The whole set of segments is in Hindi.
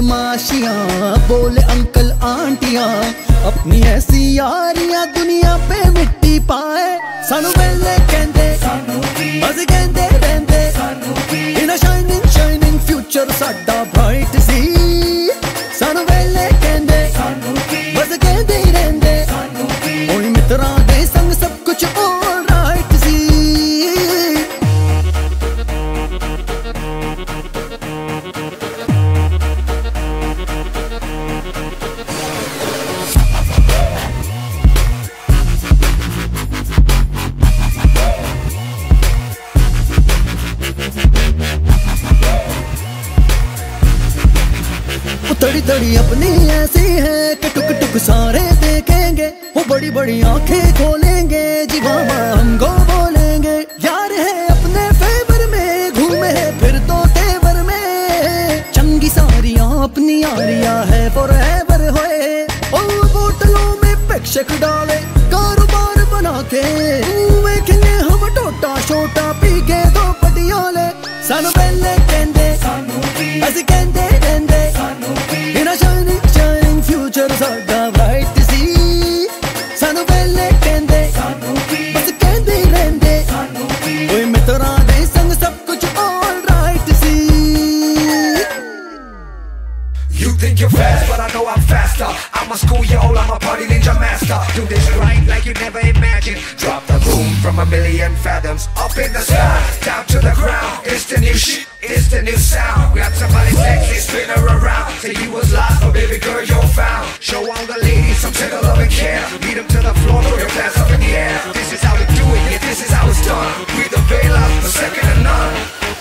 बदमाशियां, बोले अंकल आंटियां, अपनी ऐसी यारियां दुनिया पे मिट्टी पाए। सानू वेले कहंदे बस कहंदे रहंदे, इन शाइनिंग शाइनिंग फ्यूचर साडा ब्राइट सी। सानू वेले कहंदे बस कहंदे रहंदे, ओए मित्रा दे संग सब कुछ ऑल राइट सी। तड़ी तड़ी अपनी ऐसी है कि टुक टुक सारे देखेंगे, वो बड़ी बड़ी आंखें खोलेंगे, जी बाबा हमको बोलेंगे। यार है अपने फेवर में, घूमे है फिर तो तेवर में, चंगी सारियां अपनी यारियां है फॉरएवर होए। ओ बोतलों में पैक्शक डाले कारोबार बना के, देखेंगे हम टोटा छोटा पी के दो पटियाले। सानू पहले कहंदे असी कहंदे रहंदे, इन शाइनिंग शाइनिंग फ्यूचर साडा ब्राइट सी। सानू पहले कहंदे बस कहंदे रहंदे, ओए मित्रा दे संग सब कुछ ऑल राइट सी। You think you're fast, but I know I'm faster. I'm a school-year-old, I'm a party ninja master. Do this right like you never imagined. Drop the boom from a million fathoms, up in the sky, down to the ground. It's the new shit, it's the new sound. Grab somebody sexy, spin her around. Say you was lost, but baby girl you're found. Show all the ladies some tender love and care. Lead them to the floor, throw your glass up in the air. This is how we do it, yeah, this is how it's done. We the Velas, the second to none.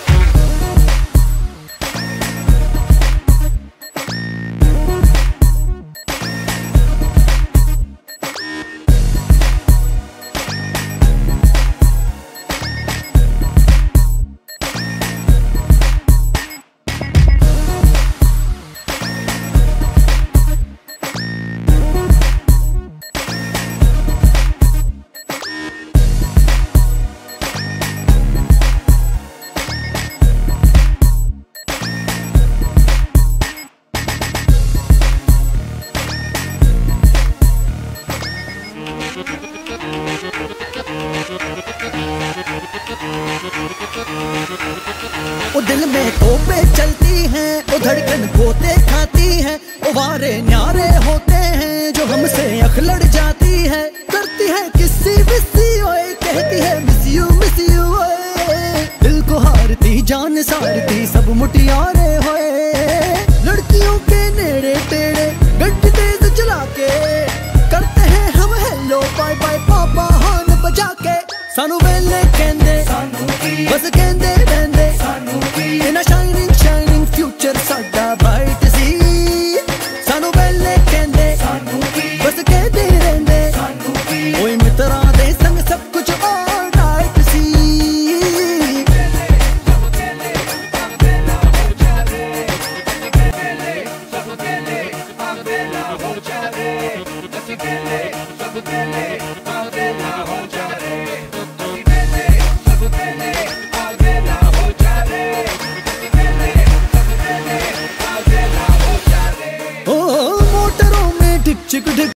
ओ दिल में तोपे चलती हैं, ओ धड़कन गोते खाती है, ओ वारे न्यारे होते हैं जो हमसे अखलड़ जाती है। करती है किसी बिस्सी ओए, कहती है मिस यू ओए, दिल को हारती जान सारती सब मुटियारे होए। लड़कियों के नेड़े तेड़े गड्डी तेज चला के, करते हैं हम हेलो बाय बाय पापा हान बजा के। सानू वेले कहंदे बस कहंदे रहंदे, इन शाइनिंग शाइनिंग फ्यूचर साडा ब्राइट सी। सानू वेले कहंदे बस कहंदे रहंदे, ओए मित्रा दे संग सब कुछ ऑल राइट सी। मोटरों में ढिक चिक ढिक